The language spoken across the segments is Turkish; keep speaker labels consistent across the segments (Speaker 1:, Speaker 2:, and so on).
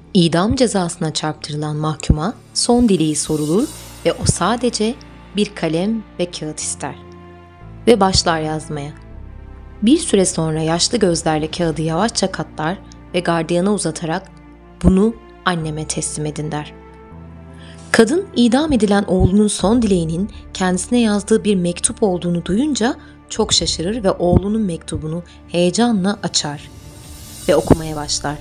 Speaker 1: İdam cezasına çarptırılan mahkuma son dileği sorulur ve o sadece bir kalem ve kağıt ister. Ve başlar yazmaya. Bir süre sonra yaşlı gözlerle kağıdı yavaşça katlar ve gardiyana uzatarak "Bunu anneme teslim edin" der. Kadın idam edilen oğlunun son dileğinin kendisine yazdığı bir mektup olduğunu duyunca çok şaşırır ve oğlunun mektubunu heyecanla açar ve okumaya başlar.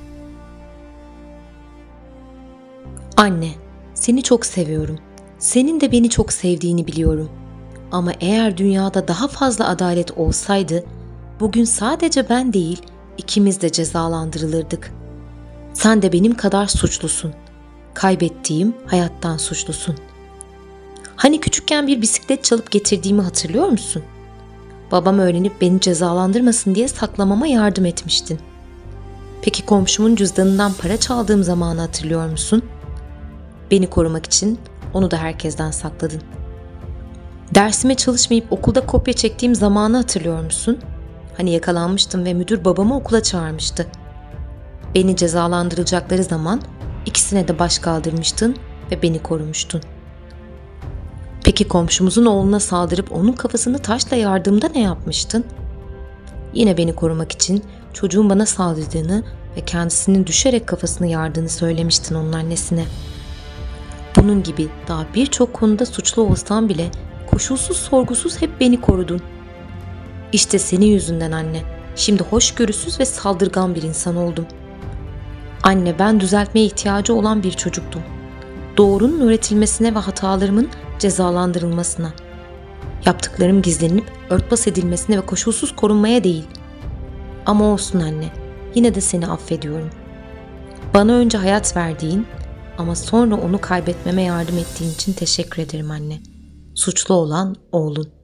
Speaker 1: "Anne, seni çok seviyorum. Senin de beni çok sevdiğini biliyorum. Ama eğer dünyada daha fazla adalet olsaydı, bugün sadece ben değil, ikimiz de cezalandırılırdık. Sen de benim kadar suçlusun. Kaybettiğim hayattan suçlusun. Hani küçükken bir bisiklet çalıp getirdiğimi hatırlıyor musun? Babam öğrenip beni cezalandırmasın diye saklamama yardım etmiştin. Peki komşumun cüzdanından para çaldığım zamanı hatırlıyor musun? Beni korumak için onu da herkesten sakladın. Dersime çalışmayıp okulda kopya çektiğim zamanı hatırlıyor musun? Hani yakalanmıştım ve müdür babamı okula çağırmıştı. Beni cezalandırılacakları zaman ikisine de baş kaldırmıştın ve beni korumuştun. Peki komşumuzun oğluna saldırıp onun kafasını taşla yardığımda ne yapmıştın? Yine beni korumak için çocuğun bana saldırdığını ve kendisinin düşerek kafasını yardığını söylemiştin onun annesine. Bunun gibi daha birçok konuda suçlu olsam bile koşulsuz sorgusuz hep beni korudun. İşte senin yüzünden anne, şimdi hoşgörüsüz ve saldırgan bir insan oldum. Anne, ben düzeltmeye ihtiyacı olan bir çocuktum. Doğrunun öğretilmesine ve hatalarımın cezalandırılmasına. Yaptıklarım gizlenip örtbas edilmesine ve koşulsuz korunmaya değil. Ama olsun anne, yine de seni affediyorum. Bana önce hayat verdiğin ama sonra onu kaybetmeme yardım ettiğin için teşekkür ederim anne. Suçlu olan oğlun.